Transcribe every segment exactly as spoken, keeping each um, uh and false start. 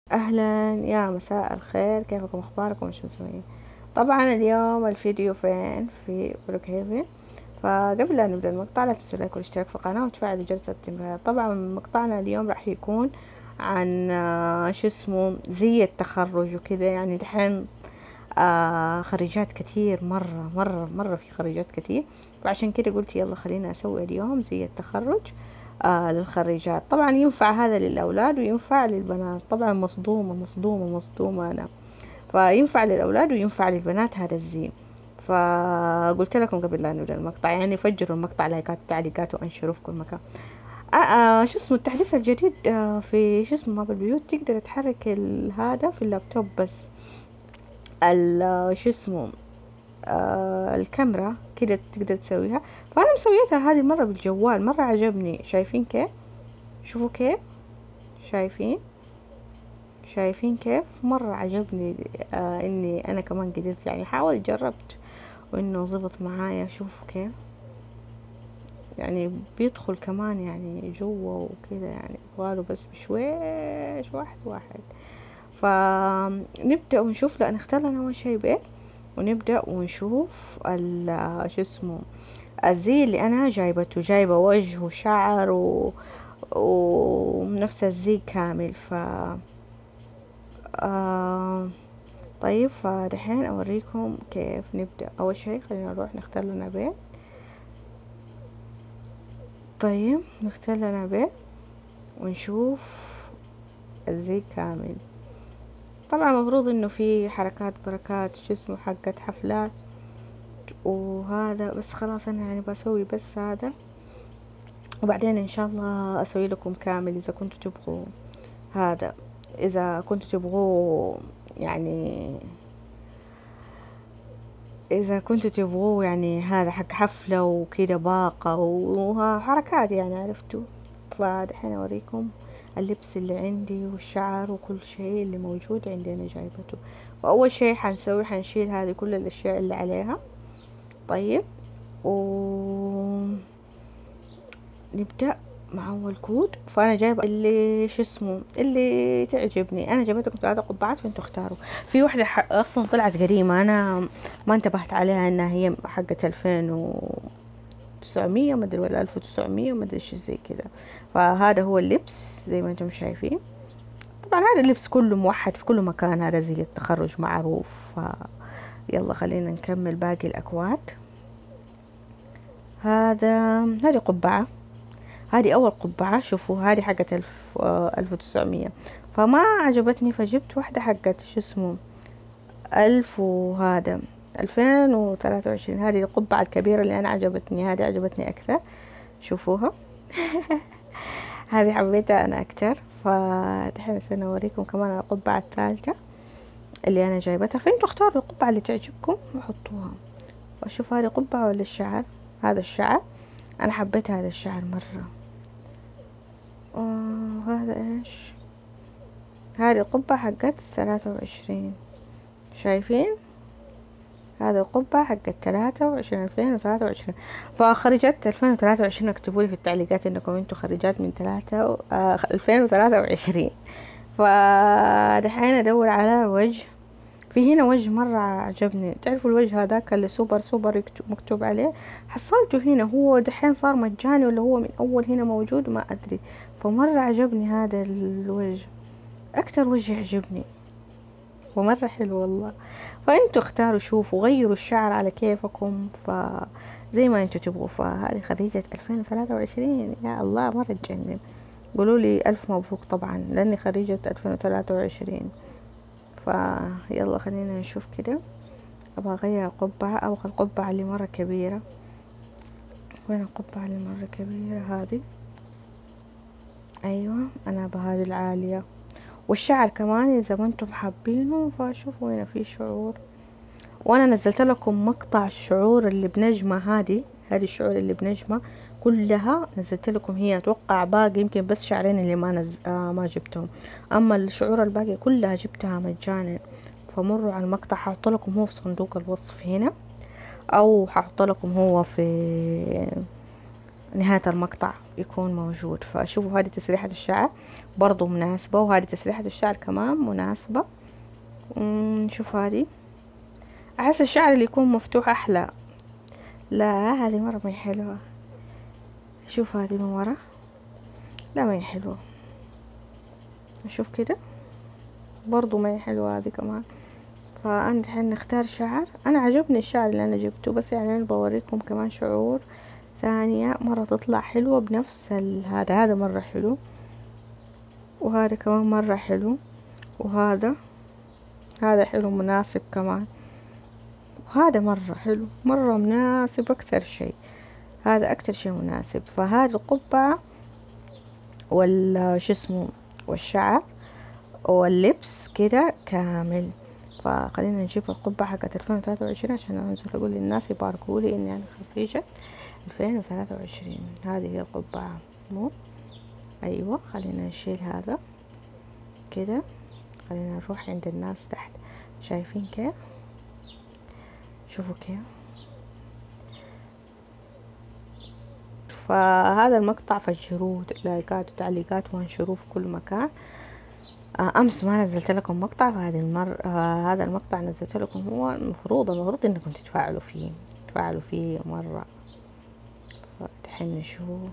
اهلا، يا مساء الخير، كيفكم؟ اخباركم؟ ايش مسويين؟ طبعا اليوم الفيديو فين في بروك هيفن. فقبل لا نبدا المقطع، لا تنسوا لايك والاشتراك في القناه وتفعلوا جرس التنبيهات. طبعا مقطعنا اليوم راح يكون عن آه، شو اسمه زي التخرج وكذا. يعني دحين آه خريجات كتير، مرة مرة مرة في خريجات كتير. وعشان كده قلت يلا خلينا أسوي اليوم زي التخرج آه للخريجات. طبعا ينفع هذا للأولاد وينفع للبنات. طبعا مصدومة مصدومة مصدومة أنا. فينفع للأولاد وينفع للبنات هذا الزي. فقلت لكم قبل لا نبدأ المقطع، يعني فجروا المقطع لايكات وتعليقات وانشروا في كل مكان. آه آه شو اسمه التحديث الجديد آه في شو اسمه ما بالبيوت تقدر تحرك هذا في اللابتوب بس. ال- شو اسمه آه الكاميرا كده تقدر تسويها. فانا مسويتها هذه المرة بالجوال، مرة عجبني. شايفين كيف؟ شوفوا كيف. شايفين؟ شايفين كيف؟ مرة عجبني. آه اني انا كمان قدرت، يعني حاولت جربت وانه زبط معايا. شوفوا كيف، يعني بيدخل كمان يعني جوا وكذا. يعني يبغاله بس بشويش واحد واحد. فنبدأ ونشوف. لا نختار لنا اول شي بيت، ونبدأ ونشوف ال- شو اسمه الزي اللي انا جايبته. جايبه وجه وشعر و... ونفس الزي كامل. ف آه... طيب فدحين اوريكم كيف نبدأ. اول شي خلينا نروح نختار لنا بيت. طيب نختار لنا بيت ونشوف الزي كامل. طبعا المفروض انه في حركات بركات شو اسمه حقت حفلات وهذا، بس خلاص انا يعني بسوي بس هذا، وبعدين ان شاء الله اسوي لكم كامل اذا كنتوا تبغوا هذا. اذا كنتوا تبغوه يعني اذا كنتوا تبغوه يعني هذا حق حفلة وكده باقة وحركات، يعني عرفتوا. فدحين اوريكم اللبس اللي عندي والشعر وكل شيء اللي موجود عندي انا جايبته. واول شيء حنسوي حنشيل هذه كل الاشياء اللي عليها. طيب ونبدأ مع اول كود. فانا جايبه اللي شو اسمه اللي تعجبني. انا جابت لكم ثلاثة قبعات فانتوا اختاروا. في واحدة ح- اصلا طلعت قديمة، انا ما انتبهت عليها انها هي حقة ألفين وتسعمية مدري ولا ألف وتسعمية مدري شي زي كذا. فهذا هو اللبس زي ما انتم شايفين. طبعا هذا اللبس كله موحد في كل مكان، هذا زي التخرج معروف. ف يلا خلينا نكمل باقي الاكواد. هذا هذه قبعة. هذه اول قبعة. شوفوا هذه حقت الف الف وتسعمية. فما عجبتني فجبت واحدة حقت شو اسمه الف وهذا الفين وثلاثة وعشرين. هذه القبعة الكبيرة اللي انا عجبتني، هذه عجبتني اكثر. شوفوها. هذه حبيتها انا اكثر. فدحين انا اوريكم كمان القبعة الثالثة اللي انا جايبتها. فانتوا اختاروا القبعة اللي تعجبكم وحطوها. واشوف هذه قبعة ولا الشعر. هذا الشعر، انا حبيت هذا الشعر مرة. وهذا ايش؟ هذه القبعة حقت ثلاثة وعشرين. شايفين؟ هذه القبعة حقت ثلاثة وعشرين ألفين وثلاثة وعشرين. فخريجات ألفين وثلاثة وعشرين اكتبوا لي في التعليقات انكم انتوا خريجات من ثلاثة و... آه ألفين وثلاثة وعشرين. فدحين ادور على وجه. في هنا وجه مرة عجبني. تعرفوا الوجه هذاك اللي سوبر سوبر يكتب مكتوب عليه؟ حصلته هنا. هو دحين صار مجاني ولا هو من اول هنا موجود ما ادري. فمرة عجبني هذا الوجه، اكتر وجه عجبني ومرة حلو والله. فانتوا اختاروا، شوفوا غيروا الشعر على كيفكم. فزي ما انتوا تبغوا. فهذه خريجة ألفين وثلاثة وعشرين، يا الله مرة تجنن. قولوا لي الف مبروك طبعا لاني خريجة ألفين وثلاثة وعشرين. فيلا خلينا نشوف كده. ابغى اغير القبعة. ابغى القبعة اللي مرة كبيرة. وين القبعة اللي مرة كبيرة؟ هذه. ايوه انا بهذه العالية. والشعر كمان اذا ما انتم حابينه. فشوفوا هنا في شعور. وانا نزلت لكم مقطع الشعور اللي بنجمة. هذه هذه الشعور اللي بنجمة كلها نزلت لكم. هي اتوقع باقي يمكن بس شعرين اللي ما نز... آه ما جبتهم. اما الشعور الباقي كلها جبتها مجانا. فمروا على المقطع. حاحط لكم هو في صندوق الوصف هنا، او حاحط لكم هو في نهاية المقطع يكون موجود. فشوفوا هذه تسريحة الشعر برضو مناسبة، وهذه تسريحة الشعر كمان مناسبة. نشوف هذه، أحس الشعر اللي يكون مفتوح أحلى. لا هذه مرة ما هي حلوة. شوف هذه من ورا، لا ما هي حلوة. أشوف كده برضو ما هي حلوة هذه كمان. فأنا الحين نختار شعر. أنا عجبني الشعر اللي أنا جبته، بس يعني أنا بوريكم كمان شعور ثانية مرة تطلع حلوة بنفس هذا. هذا مرة حلو، وهذا كمان مرة حلو، وهذا هذا حلو مناسب كمان، وهذا مرة حلو مرة مناسب أكثر شيء. هذا أكثر شيء مناسب. فهذه القبعة وال شو اسمه والشعر واللبس كده كامل. فخلينا نجيب القبعة حقت ألفين وثلاثة وعشرين عشان أنزل أقول للناس يباركولي إني أنا خريجة ألفين وثلاثة وعشرين. هذه هي القبعة مو أيوة. خلينا نشيل هذا كده. خلينا نروح عند الناس تحت. شايفين كيف؟ شوفوا كيف. فهذا المقطع فجروه لايكات وتعليقات وانشروه في كل مكان. امس ما نزلت لكم مقطع، فهذه المرة آه هذا المقطع نزلت لكم. هو المفروض المفروض انكم تتفاعلوا فيه تتفاعلوا فيه مرة. فالحين نشوف،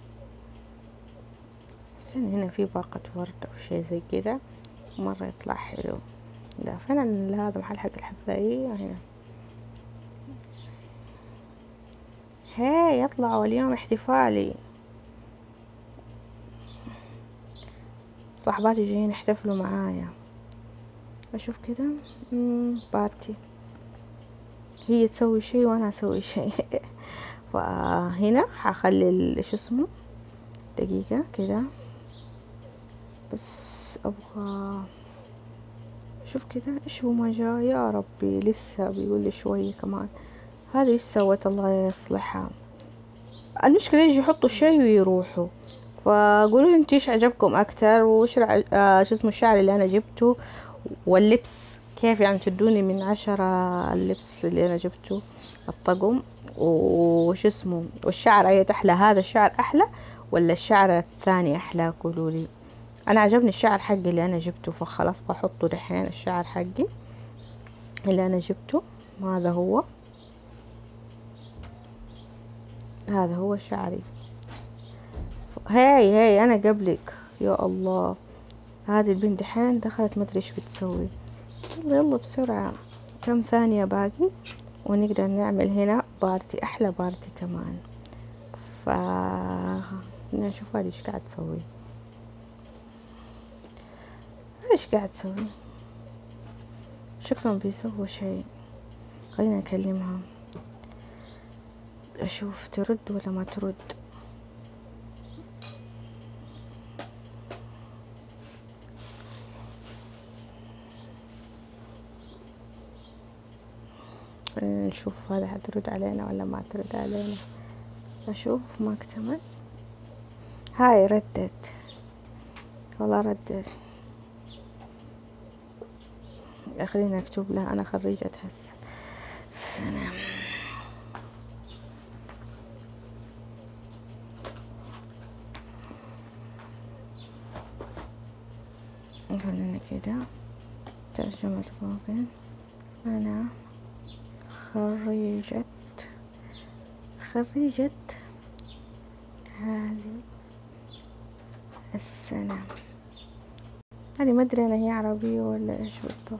بس هنا في باقة ورد او شي زي كذا مرة يطلع حلو. ده فين هذا محل حق الحفلة؟ ايه هنا. هي يطلعوا اليوم احتفالي، صاحباتي جايين يحتفلوا معايا. اشوف كده بارتي، هي تسوي شيء وانا اسوي شيء. فهنا حخلي شو اسمه دقيقة كده، بس ابغى شوف كده ايش هو ما جاء. يا ربي لسه بيقول لي شوية كمان. هذه ايش سوت؟ الله يصلحها. المشكلة يجي يحطوا الشيء ويروحوا. فقولوا لي انتوا ايش عجبكم اكتر، وايش آه شو اسمه الشعر اللي انا جبته، واللبس كيف يعني تدوني من عشرة اللبس اللي انا جبته الطقم، وش اسمه والشعر اي احلى. هذا الشعر احلى ولا الشعر الثاني احلى؟ قولوا لي. انا عجبني الشعر حقي اللي انا جبته، فخلاص بحطه دحين. الشعر حقي اللي انا جبته هذا هو، هذا هو شعري. هاي هاي انا قبلك. يا الله هذه البنت دحين دخلت مدري ايش بتسوي. يلا يلا بسرعة، كم ثانية باقي ونقدر نعمل هنا بارتي، احلى بارتي كمان. ف نشوف هذه ايش قاعد تسوي. ايش قاعد تسوي؟ شكلهم بيسووا شيء. خلينا نكلمها اشوف ترد ولا ما ترد. خلينا نشوف هذا حترد علينا ولا ما ترد علينا. اشوف ما اكتمل. هاي ردت والله ردت. خلينا اكتب لها انا خريجة هسه سنة. خلينا كده ترجمة جوجل. انا خريجة خريجة هذه السنة. هذه ما ادري انا هي عربية ولا ايش بالضبط.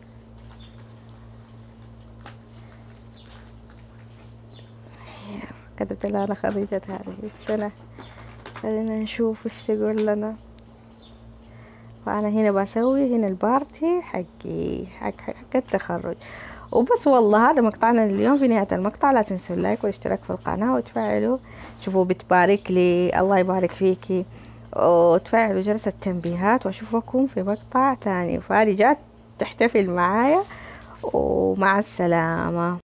كتبت لها انا خريجة هذه السنة. خلينا نشوف ايش تقول لنا. فانا هنا بسوي هنا البارتي حقي حق حق التخرج وبس. والله هذا مقطعنا اليوم. في نهاية المقطع لا تنسوا اللايك والاشتراك في القناة وتفعلوا شوفوا بتبارك لي الله يبارك فيكي، وتفعلوا جرس التنبيهات. واشوفكم في مقطع تاني. فهذه جات تحتفل معايا ومع السلامة.